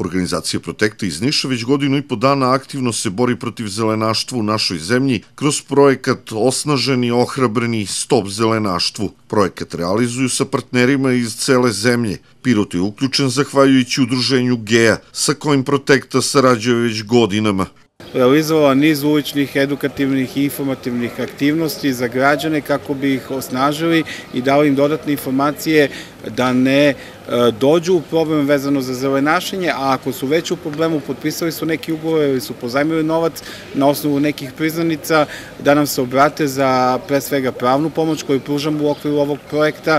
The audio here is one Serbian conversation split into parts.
Organizacija Protekta iz Niša već godinu i po dana aktivno se bori protiv zelenaštva u našoj zemlji kroz projekat Osnaženi, ohrabreni, Stop zelenaštvu. Projekat realizuju sa partnerima iz cele zemlje. Pirot je uključen zahvaljujući udruženju GEA, sa kojim Protekta sarađuje već godinama. Realizovala niz uličnih, edukativnih i informativnih aktivnosti za građane kako bi ih osnažili i dali im dodatne informacije da ne dođu u problem vezano za zelenašenje, a ako su već u problemu, potpisali su neki ugovor ili su pozajmili novac na osnovu nekih priznanica, da nam se obrate za pre svega pravnu pomoć koju pružamo u okviru ovog projekta,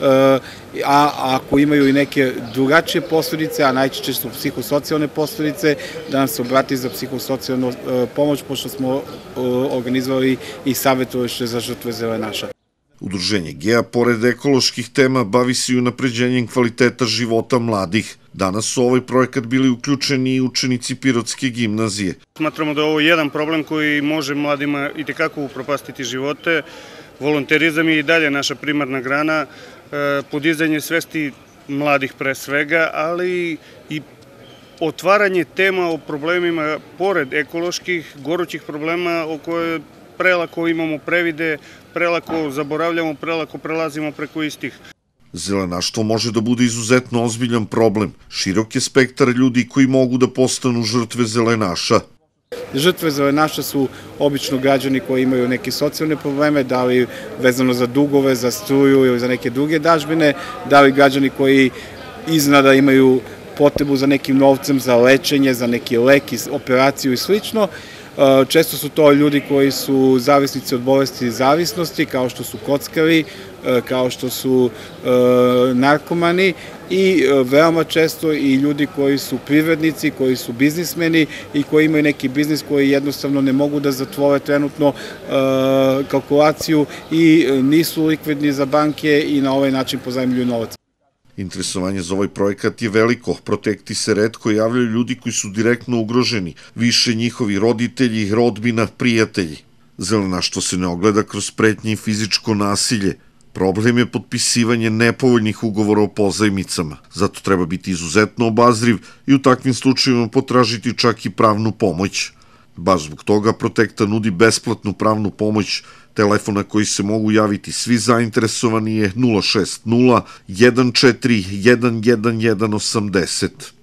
a ako imaju i neke drugačije posledice, a najčešće su psihosocijalne posledice, da nam se obrati za psihosocijalnu pomoć, pošto smo organizovali i savjetovalište za žrtve zelenaša. Udruženje GEA, pored ekoloških tema, bavi se i unapređenjem kvaliteta života mladih. Danas su u ovaj projekat bili uključeni i učenici Pirotske gimnazije. Smatramo da je ovo jedan problem koji može mladima itekako upropastiti živote. Volonterizam je i dalje naša primarna grana, podizanje svesti mladih pre svega, ali i otvaranje tema o problemima pored ekoloških, gorućih problema o koje prelako imamo previde, prelako zaboravljamo, prelako prelazimo preko istih. Zelenaštvo može da bude izuzetno ozbiljan problem. Širok je spektar ljudi koji mogu da postanu žrtve zelenaša. Žrtve zelenaša su obično građani koji imaju neke socijalne probleme, da li vezano za dugove, za struju ili za neke druge dažbine, da li građani koji iznenada imaju potrebu za nekim novcem, za lečenje, za neki lek, operaciju i slično. Često su to ljudi koji su zavisnici od bolesti i zavisnosti, kao što su kockari, kao što su narkomani i veoma često i ljudi koji su privrednici, koji su biznismeni i koji imaju neki biznis koji jednostavno ne mogu da zatvore trenutno kalkulaciju i nisu likvidni za banke i na ovaj način pozajmljuju novac. Interesovanje za ovaj projekat je veliko. Protekti se retko javljaju ljudi koji su direktno ugroženi, više njihovi roditelji, rodbina, prijatelji. Zelenaštvo se ne ogleda kroz pretnje i fizičko nasilje. Problem je potpisivanje nepovoljnih ugovora o pozajmicama. Zato treba biti izuzetno obazriv i u takvim slučajevima potražiti čak i pravnu pomoć. Baš zbog toga Protekta nudi besplatnu pravnu pomoć. Telefon na koji se mogu javiti svi zainteresovani je 060 141 1180.